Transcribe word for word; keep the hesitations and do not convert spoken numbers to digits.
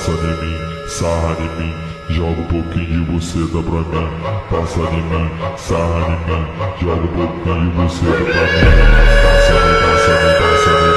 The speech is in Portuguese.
passa em mim, sarra em mim, joga um pouquinho de buceta pra mim. Passa em mim, sarra em mim, joga um pouquinho de buceta pra mim. Passa em mim, passa em mim, passa em mim.